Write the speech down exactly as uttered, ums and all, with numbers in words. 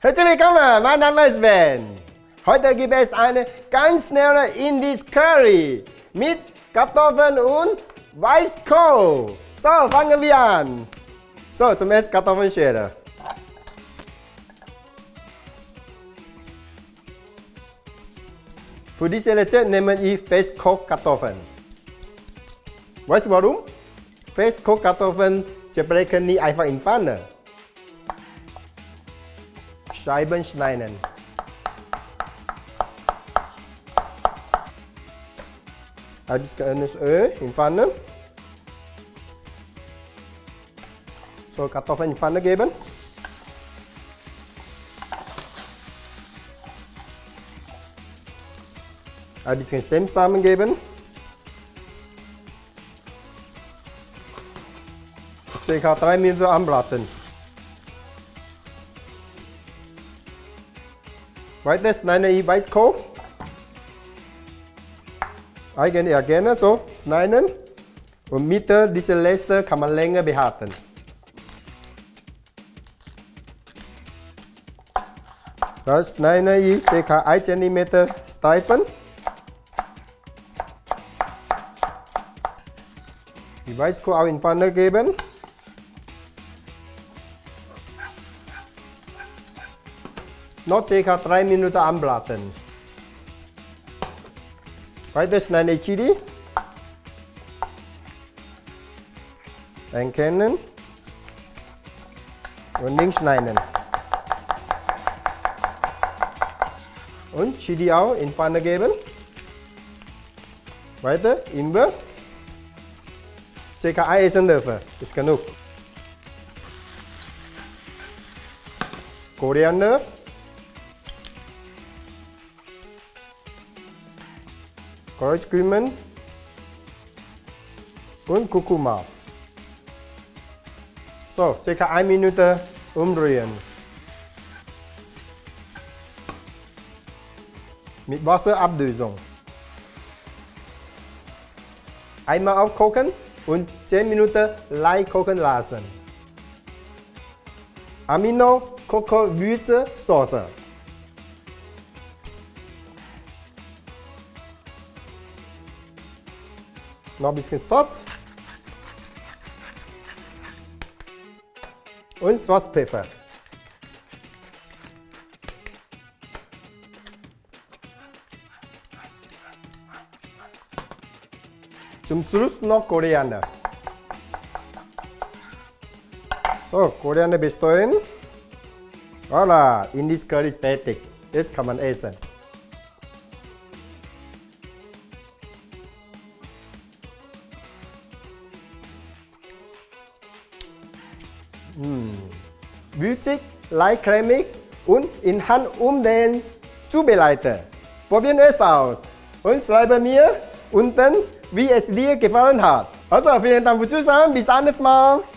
Herzlich willkommen, mein Name ist Ben. Heute gibt es eine ganz schnelle Indisch Curry mit Kartoffeln und Weißkohl. So, fangen wir an. So, zum ersten Kartoffeln schälen. Für diese Rezept nehme ich Festkochkartoffeln. Weißt du warum? Festkochkartoffeln zerbrechen nicht einfach in Pfanne. Scheiben schneiden. Habis geölt Öl in Pfanne. So, Kartoffeln in Pfanne geben. Ein bisschen Senf zusammengeben. Circa drei Minuten anbraten. Weiter schneide ich Weißkohl. Eigentlich ja gerne so schneiden. Und mit dieser Reste kann man länger behalten. Das schneide ich ca. ein Zentimeter Streifen. Die Weißkohl auch in die Pfanne geben. Noch ca. drei Minuten anbraten. Weiter schneide ich Chili. Einkennen. Und links schneiden. Und Chili auch in die Pfanne geben. Weiter Ingwer. Circa ein Esslöffel ist genug. Koriander. Kreuzkümmel und Kurkuma. So, circa eine Minute umrühren. Mit Wasser Abdüsung. Einmal aufkochen und zehn Minuten leicht kochen lassen. Amino Coco-Würze Soße. Noch ein bisschen Salz und Schwarzpfeffer. Zum Schluss noch Koriander. So, Koriander bestehen. Voilà, Indisch Curry ist fertig. Jetzt kann man essen. Mmh. Würzig, leicht cremig und in Hand umdrehen zubereitet. Probieren es aus und schreibe mir unten, wie es dir gefallen hat. Also vielen Dank fürs Zuschauen, bis anderes Mal.